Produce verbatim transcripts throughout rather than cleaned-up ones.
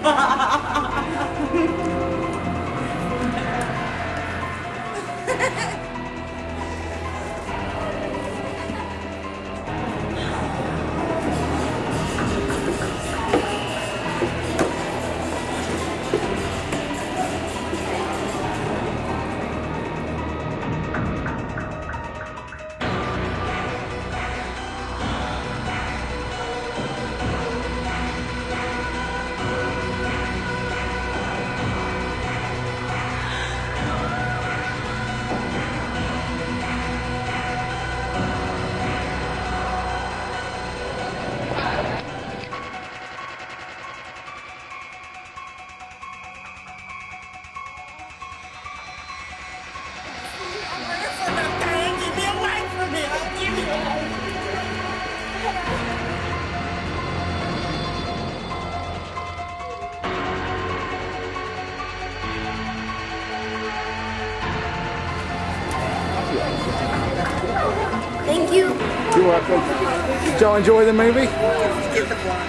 Thank you. You're welcome. Did y'all enjoy the movie? Get the block.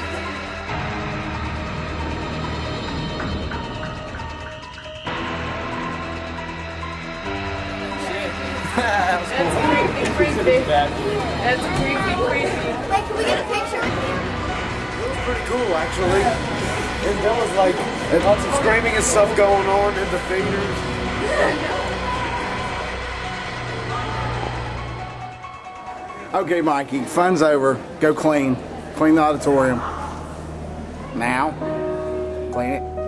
That was cool. That's creepy, creepy. That's creepy, creepy. Like, can we get a picture with you? It was pretty cool, actually. And there was like lots of screaming and stuff going on in the theaters. Okay, Mikey, fun's over. Go clean. Clean the auditorium. Now. Clean it.